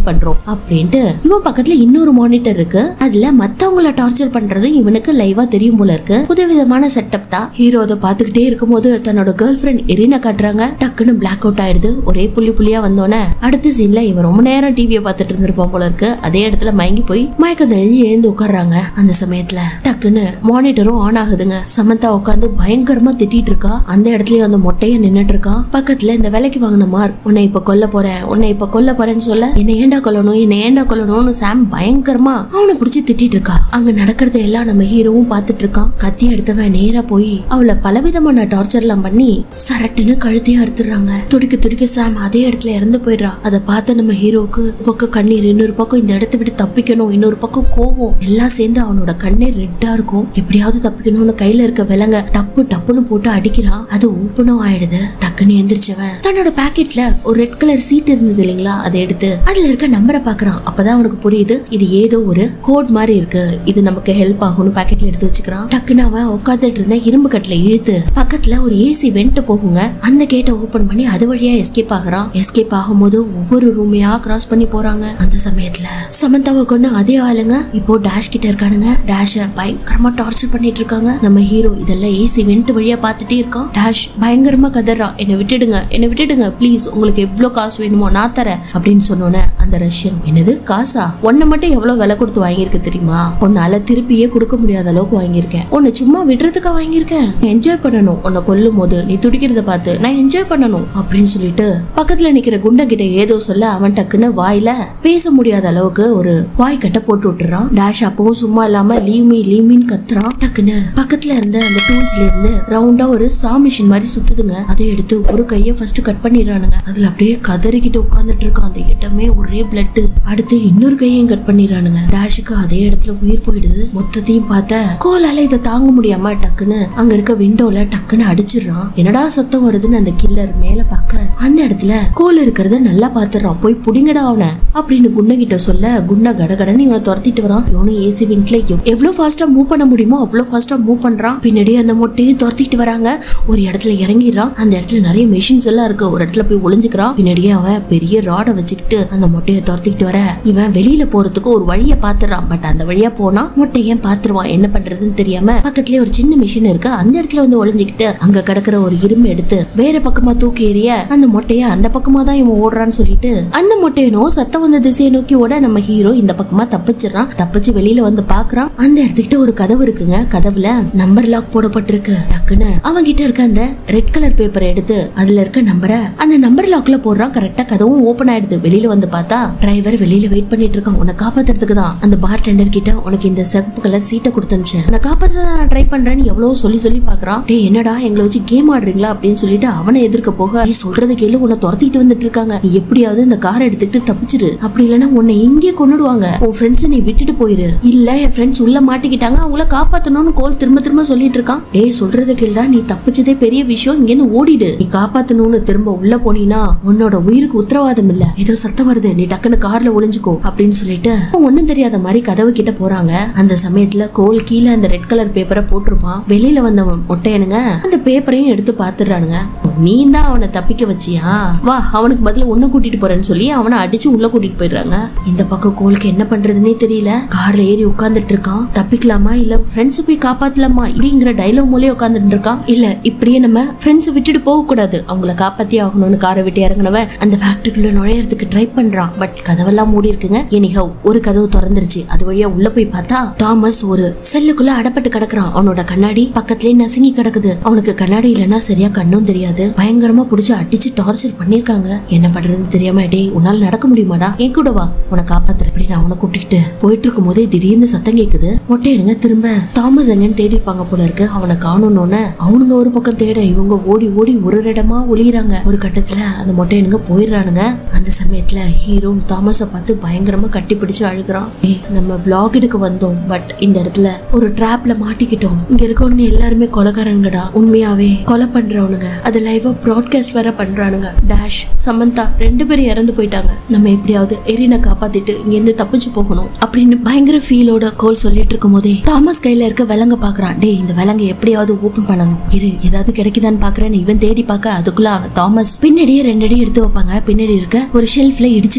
பண்றோம் அப்படின்ட்டு இவன் பக்கத்துல இன்னொரு மானிட்டர் இருக்கு. அதுல மத்தவங்கள டார்ச்சர் பண்றது இவனுக்கு லைவா தெரியும் போல இருக்கு. புதுவிதமான செட்டப் தான். ஹீரோ அதை பாத்துக்கிட்டே இருக்கும்போது தன்னோட கேர்ள் ஃபிரெண்ட் எரினா காட்டுறாங்க. டக்குன்னு பிளாக் அவுட் ஆயிடுது. ஒரே புள்ளி புள்ளியா வந்தோன்னே அடுத்த சீன்ல இவன் ரொம்ப நேரம் டிவியை பார்த்துட்டு இருந்திருப்பான் போல இருக்கு. அதே இடத்துல மயங்கி போய் மயக்கம் தெளிஞ்சு எழுந்து உட்கார்றாங்க. அந்த சமயத்துல டக்குன்னு மானிட்டரும் ஆன் ஆகுதுங்க. சமந்தா உட்காந்து பயங்கரமா திட்டிட்டு இருக்கா. அந்த இடத்துலயும் அந்த மொட்டைய நின்னுட்டு இருக்கான். பக்கத்துல இந்த விலைக்கு வாங்கின மார்க் உன்னை இப்ப கொல்ல போறேன், உன்னை இப்ப கொல்ல போறேன்னு சொல்ல என்ன ஏண்டா கொல்லணும், என்ன ஏண்டா கொல்லணும்னு சாம் பயங்கரமா அவனை பிடிச்சி திட்டிட்டு இருக்கா. அங்க நடக்கிறத எல்லாம் நம்ம ஹீரோவும் பாத்துட்டு இருக்கான். கத்தி எடுத்தவன் நேரா போய் அவளை பலவிதமான டார்ச்சர் எல்லாம் பண்ணி சரட்டுன்னு கழுத்தையும் அறுத்துறாங்க. துடிக்க துடிக்க சாம் அதே இடத்துல இறந்து போயிடுறா. அதை பார்த்த நம்ம ஹீரோக்கு பக்கம் கண்ணீர், இன்னொரு பக்கம் இந்த இடத்த விட்டு தப்பிக்கணும், இன்னொரு பக்கம் கோவம், எல்லாம் சேர்ந்து அவனோட கண்ணே ரெட்டா இருக்கும். எப்படியாவது தப்பிக்கணும்னு கையில இருக்க விலங்க டப்பு டப்புன்னு போட்டு அடிக்கிறான். அது ஓப்பனும் ஆயிடுது. டக்குன்னு எந்திரிச்சவன் தன்னோட பாக்கெட்ல ஒரு ரெட் கலர் சீட் இருந்தது இல்லைங்களா, அதை எடுத்து அதுல இருக்க நம்பரை பாக்குறான். அப்பதான் அவனுக்கு புரியுது இது ஏதோ ஒரு கோட் மாதிரி இருக்கு, இது நமக்கு ஹெல்ப் ஆகும்னு பாக்கெட்ல எடுத்து வச்சுக்கிறான். டக்குன்னு அவன் உட்காந்துட்டு இருந்த இரும்பு கட்டில இழுத்து பக்கத்துல ஒரு ஏசி வெண்ட் போகுங்க. அந்த கேட்டை ஓபன் பண்ணி அது வழியா எஸ்கேப் ஆகுறான். எஸ்கேப் ஆகும்போது ஒவ்வொரு ரூமையா கிராஸ் பண்ணி போறாங்க. அந்த சமயத்துல சமந்தாவை கொண்டு அதே ஆளுங்க இப்போ டேஷ் கிட்ட இருக்கானுங்க. டேஷ பயங்கரமா டார்ச்சர் பண்ணிட்டு இருக்காங்க. நம்ம ஹீரோ இதெல்லாம் ஏசி வெண்ட் வழியா பாத்துட்டே இருக்கான். டேஷ் பயங்கரமா கதறான், என்ன விட்டுடுங்க, என்ன விட்டுடுங்க ப்ளீஸ், உங்களுக்கு எவ்வளவு காசு வேணுமோ நான் தரேன் அப்படின்னு சொன்னோன்னே அந்த ரஷ்யன் என்னது காசா, உன்னை மட்டும் எவ்வளவு விலை கொடுத்து வாங்கியிருக்கு தெரியுமா, உன்னால திருப்பியே கொடுக்க முடியாத அளவுக்கு வாங்கியிருக்கேன், உன்னை சும்மா விடுறதுக்கா வாங்கியிருக்கேன், என்ஜாய் பண்ணணும், உன்னை கொல்லும் போது நீ துடிக்கிறத பார்த்து நான் என்ஜாய் பண்ணணும் அப்படின்னு சொல்லிட்டு பக்கத்துல நிக்கிற குண்ட கிட்ட ஏதோ சொல்ல அவன் டக்குன்னு வாயில பேச முடியாத அளவுக்கு ஒரு வாய் கட்ட போட்டு விட்டுறான். டேஷ் அப்பவும் சும்மா இல்லாம லீவ் மீன்னு கத்துறான். டக்குன்னு பக்கத்துல இருந்த அந்த டூல்ஸ்ல இருந்து ரவுண்டா ஒரு சா மிஷின் மாதிரி சுத்துதுங்க. அதை எடுத்து ஒரு கைய ஃபர்ஸ்ட் கட் பண்ணிடுறானுங்க. அதுல அப்படியே கதறிக்கிட்டு உட்கார்ந்துட்டு இருக்கான். அந்த இடமே ஒரே பிளட். அடுத்து இன்னொரு கையையும் கட் பண்ணிடுறானுங்க. டேஷுக்கு அதே இடத்துல உயிர் போயிடுது. மொத்தத்தையும் பார்த்த கோலால இதை தாங்க முடியாம டக்குன்னு அங்க இருக்க விண்டோல டக்குன்னு அடிச்சிடுறான். என்னடா சத்தம் வருதுன்னு அந்த கில்லர் மேல பாக்க அந்த இடத்துல கோல் இருக்கிறத நல்லா பாத்துறான். போய் புடிங்கடா அவனை அப்படின்னு குண்ட கிட்ட சொல்ல குண்டா கடகடன்னு இவனை துரத்திட்டு வரான். இவனும் ஏசி விண்ட்ல எவ்வளவு ஃபாஸ்டா மூவ் பண்ண முடியுமோ அவ்வளவு ஃபாஸ்டா மூவ் பண்றான். பின்னாடி அந்த மொட்டையை துரத்திட்டு வராங்க. ஒரு இடத்துல இறங்கிடுறான். அந்த இடத்துல நிறைய மெஷின்ஸ் எல்லாம் இருக்கு. ஒரு இடத்துல போய் ஒளிஞ்சுக்கிறான். பின்னாடியே அவன் பெரிய ராட வச்சுக்கிட்டு அந்த மொட்டையை துரத்திட்டு வர இவன் வெளியில போறதுக்கு ஒரு வழிய பாத்துறான். பட் அந்த வழியா போனா மொட்டையன் பாத்துருவான். என்ன பண்றதுன்னு தெரியாம பக்கத்துலயே ஒரு சின்ன மிஷின் இருக்கு. அந்த இடத்துல வந்து ஒளிஞ்சுக்கிட்டு அங்க கிடக்குற ஒரு இரும்பு எடுத்து வேற பக்கமா தூக்கி எறிய அந்த மொட்டைய அந்த பக்கமா தான் இவன் ஓடுறான்னு சொல்லிட்டு அந்த மொட்டையனோ சத்தம் வந்த திசையை நோக்கி ஓட நம்ம ஹீரோ இந்த பக்கமா தப்பிச்சிடறான். தப்பிச்சு வெளியில வந்து பாக்குறான். அந்த இடத்துக்கிட்ட ஒரு கதவு இருக்குங்க. கதவுல நம்பர் லாக் போடப்பட்டிருக்கு. டக்குன்னு அவங்க கிட்ட இருக்க அந்த ரெட் கலர் பேப்பரை எடுத்து அதுல இருக்க நம்பரை அந்த நம்பர் லாக்ல போடுறான். கரெக்டா கதவும் ஓபன் ஆயிடுது. வெளியில வந்து பார்த்தா டிரைவர் வெளியில வெயிட் பண்ணிட்டு இருக்கான். உன்னை காப்பாத்துறதுக்கு தான் அந்த பார் டெண்டர் கிட்ட உனக்கு இந்த சிவப்பு கலர் சீட்டை கொடுத்து அனுப்பிச்சேன், உன்னை காப்பாத்த நான் ட்ரை பண்றேன்னு எவ்வளவு சொல்லி பாக்குறான். டே என்னடா எங்களை வச்சு கேம் ஆடுறீங்களா அப்படின்னு சொல்லிட்டு அவனை எதிர்க்க போக சொல்றது கேளு, உன்னை துரத்திட்டு வந்துட்டு இருக்காங்க, நீ எப்படியாவது இந்த காரை எடுத்துட்டு தப்பிச்சிரு, அப்படி இல்லைன்னா உன்னை இங்கே கொண்டுடுவாங்க, உன் ஃப்ரெண்ட்ஸ் நீ விட்டுட்டு போயிரு, இல்ல என் ஃப்ரெண்ட்ஸ் உள்ள மாட்டிக்கிட்டாங்க அவங்கள காப்பாத்தணும்னு கோல் திரும்ப திரும்ப சொல்லிட்டு இருக்கான். டே சொல்றது கேளுடா, நீ தப்பிச்சதே பெரிய விஷயம், இங்க இருந்து ஓடிடு, நீ காப்பாத்தணும்னு திரும்ப உள்ள போனீனா உன்னோட உயிருக்கு உத்தரவாதம் இல்ல, ஏதோ சத்தம் வருது, நீ டக்குன்னு கார்ல ஒளிஞ்சுக்கோ அப்படின்னு சொல்லிட்டு ஒன்னும் தெரியாத மாதிரி கதவு கிட்ட போறாங்க. அந்த சமயத்துல கோல் கீழே அந்த ரெட் கலர் பேப்பரை போட்டிருப்பான். வெளியில வந்த மொட்டையனுங்க அந்த பேப்பரையும் எடுத்து பாத்துறானுங்க. நீ தான் அவனை தப்பிக்க வச்சியா, வா அவனுக்கு பதில ஒண்ணு கூட்டிட்டு போறேன்னு சொல்லி அவனை அடிச்சு உள்ள கூட்டிட்டு போயிடுறாங்க. இந்த பக்கம் கோலுக்கு என்ன பண்றதுன்னே தெரியல. கார்ல ஏறி உட்கார்ந்துட்டு இருக்கான். தப்பிக்கலாமா இல்ல ஃப்ரெண்ட்ஸ் போய் காப்பாத்தலாமா இப்படிங்கிற டைலாக் மூலயே உட்கார்ந்துட்டு இருக்கான். இல்ல இப்படியே நம்ம ஃப்ரெண்ட்ஸ் விட்டுட்டு போக கூடாது, அவங்கள காப்பாத்தி ஆகணும்னு காரை விட்டு இறங்கினவன் அந்த ஃபேக்டரிக்குள்ள நுழையறதுக்கு ட்ரை பண்றான். பட் கதவெல்லாம் மூடி இருக்குங்க. எனிஹவ் ஒரு கதவு திறந்துருச்சு. அது வழியா உள்ள போய் பார்த்தா தாமஸ் ஒரு செல்லுக்குள்ள அடப்பட்டு கிடக்குறான். அவனோட கண்ணாடி பக்கத்துலயே நசுங்கி கிடக்குது. அவனுக்கு கண்ணாடி இல்லைன்னா சரியா கண்ணும் தெரியாது. பயங்கரமா புடிச்சு அடிச்சு டார்ச்சர் பண்ணிருக்காங்க. என்ன பண்றதுன்னு தெரியாம டே உன்னால நடக்க முடியுமாடா, என் கூட வா உன்னை காப்பாத்துற அப்படின்னு அவனை கூப்பிட்டு போயிட்டு இருக்கும் போதே திடீர்னு சத்தம் கேக்குது. மொட்டையனுங்க திரும்ப தாமஸ் எங்கன்னு தேடி இருப்பாங்க போல இருக்கு. அவனை காணணும்னு அவனுங்க ஒரு பக்கம் தேட இவங்க ஓடி ஓடி ஒரு இடமா ஒளிகிறாங்க. ஒரு கட்டத்துல அந்த மொட்டையனுங்க போயிடுறானுங்க. அந்த சமயத்துல ஹீரோ தாமஸ பார்த்து பயங்கரமா கட்டி பிடிச்சு அழுகுறான். நம்ம vlog எடுக்க வந்தோம், பட் இந்த இடத்துல ஒரு டிராப்ல மாட்டிக்கிட்டோம். இங்க இருக்கவனுங்க எல்லாருமே கொலைக்காரங்கடா, உண்மையாவே கொலை பண்றவனுங்க, அது லைவா ப்ராட்காஸ்ட் வேற பண்றானுங்க. டேஷ் சமந்தா 2 பேரும் இறந்து போயிட்டாங்க, நம்ம எப்படியாவது எரினை காப்பாத்திட்டு இங்க இருந்து தப்பிச்சு போகணும் அப்படின்னு பயங்கர ஃபீலோட கோல் சொல்லிட்டு இருக்கும் போதே தாமஸ் கையில இருக்க விலங்க பாக்குறான். டே இந்த விலங்க எப்படியாவது ஓபன் பண்ணணும், இரு ஏதாவது கிடைக்குதான்னு பாக்குறேன்னு இவன் தேடி பார்க்க அதுக்குள்ள தாமஸ் பின்னாடியே 2 அடி எடுத்து வைப்பாங்க. பின்னாடி இருக்க ஒரு ஷெல்ஃப்ல இடிச்சு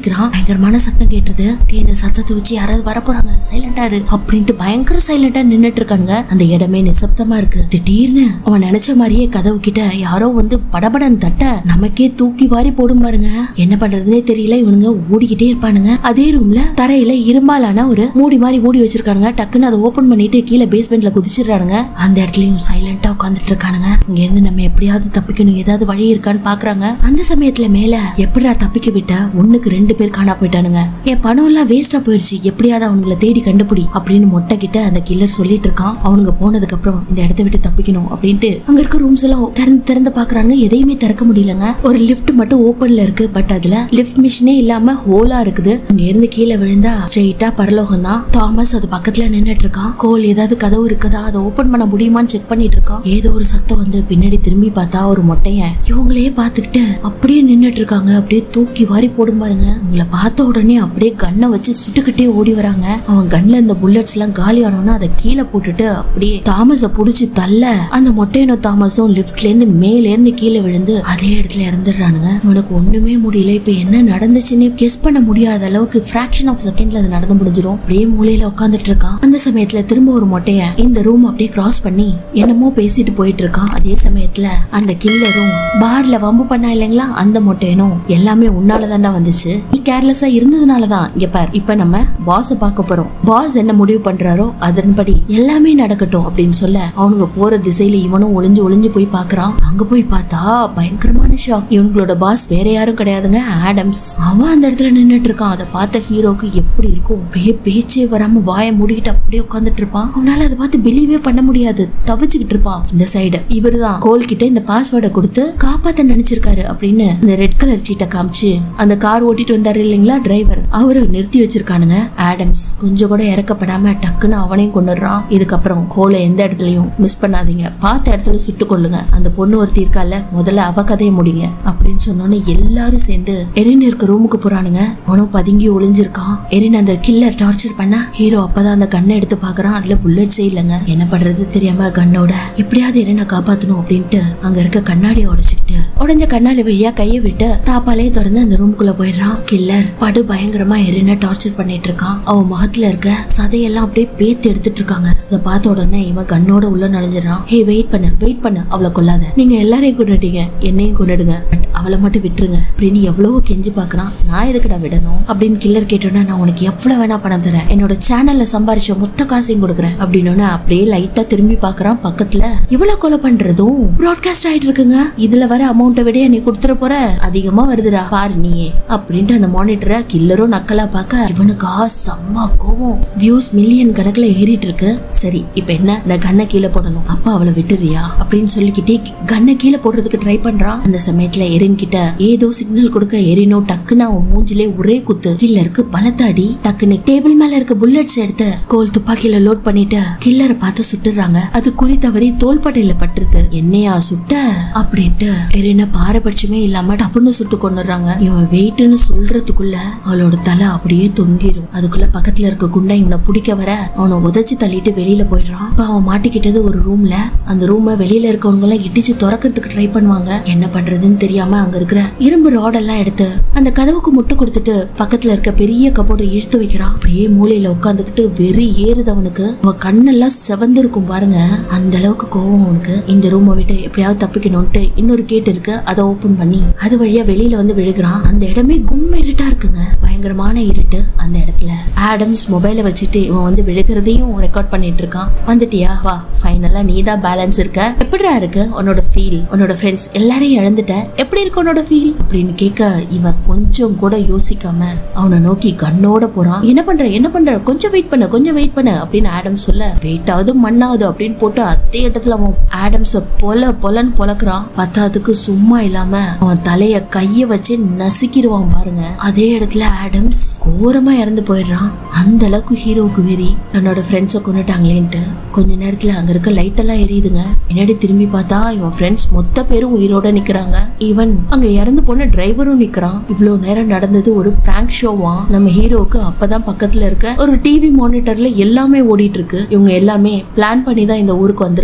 யோசிக்கிறான். பயங்கரமான சத்தம் கேட்டுது. இந்த சத்தத்தை வச்சு யாராவது வர போறாங்க, சைலண்டா இரு அப்படின்ட்டு பயங்கர சைலண்டா நின்னுட்டு இருக்காங்க. அந்த இடமே நிசப்தமா இருக்கு. திடீர்னு அவன் நினைச்ச மாதிரியே கதவு கிட்ட யாரோ வந்து படபடன்னு தட்ட நமக்கே தூக்கி வாரி போடும் பாருங்க. என்ன பண்றதுன்னே தெரியல. இவனுங்க ஓடிக்கிட்டே இருப்பானுங்க. அதே ரூம்ல தரையில இரும்பாலான ஒரு மூடி மாதிரி மூடி வச்சிருக்கானுங்க. டக்குன்னு அதை ஓபன் பண்ணிட்டு கீழே பேஸ்மெண்ட்ல குதிச்சிடுறானுங்க. அந்த இடத்துலயும் சைலண்டா உட்காந்துட்டு இருக்கானுங்க. இங்க இருந்து நம்ம எப்படியாவது தப்பிக்கணும், ஏதாவது வழி இருக்கான்னு பாக்குறாங்க. அந்த சமயத்துல மேல எப்படிடா தப்பிக்க விட்ட, 1க்கு 2 பேர் காணா போயிட்டானுங்க. என் பணம் எல்லாம் வேஸ்டா போயிடுச்சு, எப்படியாவது அவங்களை தேடி கண்டுபிடி அப்படின்னு மொட்டை கிட்ட அந்த கில்லர் சொல்லிட்டு இருக்கான். அவனுங்க போனதுக்கு அப்புறம் இந்த இடத்த விட்டு தப்பிக்கணும் அப்படின்ட்டு அங்க இருக்க ரூம்ஸ் எல்லாம் திறந்து பாக்குறாங்க. எதையுமே திறக்க முடியலங்க. ஒரு லிஃப்ட் மட்டும் ஓபன்ல இருக்கு. பட் அதுல லிஃப்ட் மிஷினே இல்லாம ஹோலா இருக்குது. அங்க இருந்து கீழே விழுந்தா ஸ்ட்ரெயிட்டா பரலோகம் தான். தாமஸ் அது பக்கத்துல நின்னுட்டு இருக்கான். கோல் ஏதாவது கதவு இருக்குதா, அதை ஓபன் பண்ண முடியுமான்னு செக் பண்ணிட்டு இருக்கான். ஏதோ ஒரு சத்தம் வந்து பின்னாடி திரும்பி பார்த்தா ஒரு மொட்டையன் இவங்களையே பாத்துக்கிட்டு அப்படியே நின்னுட்டு இருக்காங்க. அப்படியே தூக்கி வாரி போடும் பாருங்க. உங்களை பார்த்த உடனே அப்படியே கண்ணை வச்சு சுட்டுக்கிட்டே ஓடி வராங்க. அவன் கண்ல இந்த புல்லட்ஸ் எல்லாம் காலி ஆனோன்னா அதை கீழே போட்டுட்டு அப்படியே தாமஸ புடிச்சு தள்ள அந்த மொட்டையனும் தாமஸும் லிப்ட்ல இருந்து மேல இருந்து கீழே விழுந்து அதே இடத்துல இறந்துடுறானுங்க. உனக்கு ஒண்ணுமே முடியல. இப்ப என்ன நடந்துச்சுன்னு கெஸ் பண்ண முடியாத அளவுக்கு ஃபிராக்ஷன் ஆஃப் செகண்ட்ல அது நடந்து முடிஞ்சிரும். அப்படியே மூலையில உட்காந்துட்டு இருக்கான். அந்த சமயத்துல திரும்ப ஒரு மொட்டையன் இந்த ரூம் அப்படியே கிராஸ் பண்ணி என்னமோ பேசிட்டு போயிட்டு இருக்கான். அதே சமயத்துல அந்த கில்லரும் பார்ல வம்பு பண்ணா இல்லைங்களா, அந்த மொட்டையனும் எல்லாமே உன்னாலதான்டா வந்துச்சு, நீ கேர்லெஸ்ஸா இருந்ததுனாலதான். இங்க பார், இப்ப நம்ம பாஸ பார்க்க போறோம். பாஸ் என்ன முடிவு பண்றாரோ அதன்படி எல்லாமே நடக்கட்டும் அப்படின்னு சொல்ல அவனுங்க போற திசையில இவனும் ஒளிஞ்சு ஒளிஞ்சு போய் பாக்குறான். அங்க போய் பார்த்தா பயங்கரமான ஷாக். இவங்களோட பாஸ் வேற யாரும் கிடையாதுங்க, ஆடம்ஸ். அவன் அந்த இடத்துல நின்னுட்டு இருக்கான். அதை பார்த்த ஹீரோக்கு எப்படி இருக்கும், அப்படியே பேச்சே வராம வாயை மூடிக்கிட்டு அப்படியே உட்காந்துட்டு இருப்பான். அவனால அதை பார்த்து பிலீவே பண்ண முடியாது. தவிச்சுக்கிட்டு இருப்பான். இந்த சைடு இவருதான் கோல் கிட்ட இந்த பாஸ்வேர்டை கொடுத்து காப்பாத்த நினைச்சிருக்காரு அப்படின்னு இந்த ரெட் கலர் சீட்டை காமிச்சு அந்த கார் ஓட்டிட்டு வந்தாரு இல்லைங்களா டிரைவர், அவரை நிறுத்தி வச்சிருக்கானுங்க. ஆடம்ஸ் கொஞ்சம் கூட இறக்கப்படாம டக்குன்னு அவனையும் கொண்டுறான். இதுக்கப்புறம் கோலை எந்த இடத்துலயும் மிஸ் பண்ணாதீங்க, பார்த்த இடத்துல சுட்டு கொள்ளுங்க. அந்த பொண்ணு ஒருத்தி இருக்கால, முதல்ல அவ கதையை முடிங்க அப்படின்னு சொன்னோன்னு எல்லாரும் சேர்ந்து எரின் இருக்க ரூமுக்கு போறானுங்க. அவனும் பதுங்கி ஒளிஞ்சிருக்கான். எரின் அந்த கில்லர் டார்ச்சர் பண்ண ஹீரோ அப்பதான் அந்த கண்ணை எடுத்து பாக்குறான். அதுல புல்லட்ஸே இல்லைங்க. என்ன பண்றது தெரியாம கண்ணோட எப்படியாவது எரினை காப்பாத்தணும் அப்படின்ட்டு அங்க இருக்க கண்ணாடியை உடைச்சுக்கிட்டு உடஞ்ச கண்ணாடி வழியா கையை விட்டு தாப்பாலே திறந்து அந்த ரூம்குள்ள போயிடுறான். கில்லர் படு பயங்கரமா எரினை டார்ச்சர் பண்ணிட்டு இருக்கான். அவன் முகத்துல இருக்க சதையெல்லாம் அப்படியே பேத்து எடுத்துட்டு இருக்காங்க. இதை பார்த்த உடனே இவன் கண்ணோட உள்ள நுழைஞ்சிடறான். ஹே வெயிட் பண்ணு, அவளை கொல்லாத, நீங்க எல்லாரையும் கொண்டுட்டீங்க, என்னையும் கொண்டுடுங்க, பட் அவளை மட்டும் விட்டுருங்க அப்படின்னு எவ்வளவோ கெஞ்சி பாக்குறான். நான் எதுக்குடா விடணும் அப்படின்னு கில்லர் கேட்டோன்னா, நான் உனக்கு எவ்வளவு வேணா பணம் தரேன், என்னோட சேனல்ல சம்பாரிச்ச மொத்த காசையும் கொடுக்குறேன் அப்படின்னு அப்படியே லைட்டா திரும்பி பாக்குறான். பக்கத்துல இவ்வளவு கொலை பண்றதும் பிராட்காஸ்ட் ஆயிட்டு இருக்குங்க. இதுல வர அமௌண்ட்டை விட நீ கொடுத்துட போற, அதிகமா வருதுடா பாரு நீயே அப்படின்ட்டு அந்த மானிட்டரை கில்லரும் நக்கலா பாக்க இவனுக்கா செம்ம கோவம். வியூஸ் மில்லியன் கணக்குல ஏறிட்டு இருக்கு. சரி இப்ப என்ன, நான் கண்ணை கீழே போடணும், அப்பா அவளை விட்டுறியா அப்படின்னு சொல்லிக்கிட்டே கண்ணை கீழே போடுறதுக்கு ட்ரை பண்றான். அந்த சமயத்துல எரின் கிட்ட ஏதோ சிக்னல் கொடுக்க எரினோ டக்குன்னு அவன் மூஞ்சிலே ஒரே குத்து. கில்லருக்கு பலத்தாடி டக்குன்னு டேபிள் மேல இருக்க புல்லட்ஸ் எடுத்து கோல் துப்பாக்கியில லோட் பண்ணிட்டு கில்லரை பார்த்து சுட்டுறாங்க. அது குறி தவறி தோள்பட்டையில பட்டிருக்கு. என்னையா சுட்ட அப்படின்ட்டு எரின பாரபட்சமே இல்லாம டப்புன்னு சுட்டு கொண்டுறாங்க. இவன் வெயிட்னு சொல்றதுக்குள்ள அவளோட தலை அப்படியே தொங்கிரும். அதுக்குள்ள பக்கத்துல இருக்க குண்டா இவனை பிடிக்க வர அவனை உதைச்சு தள்ளிட்டு வெளியில போயிடுறான். இப்ப அவன் மாட்டிக்கிட்டது ஒரு ரூம்ல. அந்த ரூம வெளியில இருக்கவங்க எல்லாம் இடிச்சு திறக்கிறதுக்கு ட்ரை பண்ணுவாங்க. என்ன பண்றதுன்னு தெரியாம அங்க இருக்கிற இரும்பு ராடெல்லாம் எடுத்து அந்த கதவுக்கு முட்டு கொடுத்துட்டு பக்கத்துல இருக்க பெரிய கபோர்டு இழுத்து வைக்கிறான். அப்படியே மூலையில உட்காந்துக்கிட்டு வெறி ஏறுது அவனுக்கு. அவன் கண்ணெல்லாம் செவந்திருக்கும் பாருங்க, அந்த அளவுக்கு கோவம் அவனுக்கு. இந்த ரூமை விட்டு எப்படியாவது தப்பிக்கணும்ட்டு இன்னொரு கேட் இருக்கு, அதை ஓபன் பண்ணி அது வழியா வெளியில வந்து விழுகிறான். அந்த இடமே கும் இருட்டா இருக்குங்க, பயங்கரமான இருட்டு. அந்த இடத்துல ஆடம்ஸ் மொபைலை வச்சுட்டு இவன் வந்து விழுகிறதையும் ரெக்கார்ட் பண்ணிட்டு இருக்கான். வந்துட்டியா, வா, ஃபைனலா நீதான் பேலன்ஸ் இருக்க, எப்படிடா இருக்கு உன்னோட ஃபீல், உன்னோட ஃப்ரெண்ட்ஸ் எல்லாரையும் இழந்துட்ட, எப்படி இருக்கு உன்னோட ஃபீல் அப்படின்னு கேட்க இவன் கொஞ்சம் கூட யோசிக்காம அவனை நோக்கி கண்ணோட போறான். என்ன பண்ற, கொஞ்சம் வெயிட் பண்ணு அப்படின்னு ஆடம்ஸ் சொல்ல, வெயிட் ஆகுது மண்ணாவது அப்படின்னு போட்டு அதே இடத்துல அவன் ஆடம்ஸ பொலன்னு பொலக்குறான். பத்தாதுக்கு சும்மா இல்லாம அவன் தலைய கைய வச்சு நசுக்கிடுவான் பாருங்க. அதே இடத்துல ஆடம்ஸ் கோரமா இறந்து போயிடுறான். அந்த அளவுக்கு ஹீரோவுக்கு வெறி, தன்னோட ஃப்ரெண்ட்ஸை கொண்டுட்டாங்களேன்ட்டு. கொஞ்ச நேரத்துல அங்க இருக்க லைட் எல்லாம் எரியுதுங்க. பின்னாடி திரும்பி பார்த்தா இவன் ஃப்ரெண்ட்ஸ் மொத்த பேரும் உயிரோட நிக்கிறாங்க. ஈவன் அங்க இறந்து போன டிரைவரும் நிக்கிறான். இவ்வளவு நேரம் நடந்தது ஒரு பிராங்க் ஷோவா. நம்ம ஹீரோவுக்கு அப்பதான் பக்கத்துல இருக்க ஒரு டிவி மானிட்டர்ல எல்லாமே ஓடிட்டு இருக்கு. இவங்க எல்லாமே பிளான் பண்ணி தான் இந்த ஊருக்கு வந்திருக்காங்க.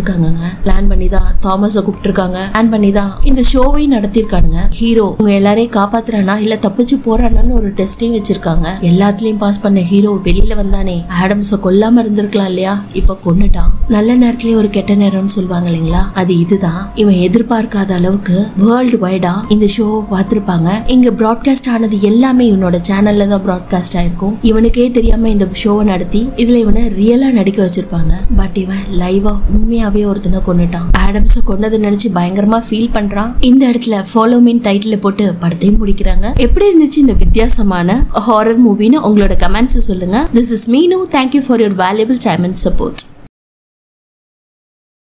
பிளான் பண்ணி தான் தாமஸ கூப்பிட்டுருக்காங்க. பிளான் பண்ணி தான் இந்த ஷோவையும் நடத்திருக்கானுங்க. ஹீரோ உங்க எல்லாரையும் காப்பாத்துறானா இல்ல தப்பிச்சு போறானான்னு ஒரு டெஸ்டையும் வச்சிருக்காங்க. எல்லாத்துலயும் பாஸ் பண்ண ஹீரோ வெளியில வந்தானே, ஆடம்ஸ கொல்லாம இருந்திருக்கலாம் இல்லையா, இப்ப கொன்னுட்டான். நல்ல நேரத்திலேயே ஒரு கெட்ட நேரம்னு சொல்லுவாங்க இல்லைங்களா, அது இதுதான். இவன் எதிர்பார்க்காத அளவுக்கு வேர்ல்டு வைடா இந்த ஷோ பார்த்திருப்பாங்க. இங்க பிராட்காஸ்ட் ஆனது எல்லாமே இவனோட சேனல்ல தான் பிராட்காஸ்ட் ஆயிருக்கும். இவனுக்கே தெரியாம இந்த ஷோவை நடத்தி இதுல இவனை ரியலா நடிக்க வச்சிருப்பாங்க. பட் இவன் லைவா உண்மையாவே ஒருத்தனை கொன்னுட்டான். ஆடம்ஸ கொன்னதை நினைச்சு பயங்கரமா ஃபீல் பண்றான். இந்த இடத்துல ஃபாலோ மீ டைட்டில் போட்டு படத்தையும் முடிக்கிறாங்க. எப்படி இருந்துச்சு இந்த வித்தியாசமான ஹாரர் மூவின்னு உங்களோட கமெண்ட்ஸ் சொல்லுங்க. This is Meenu. Thank you for your valuable time and support.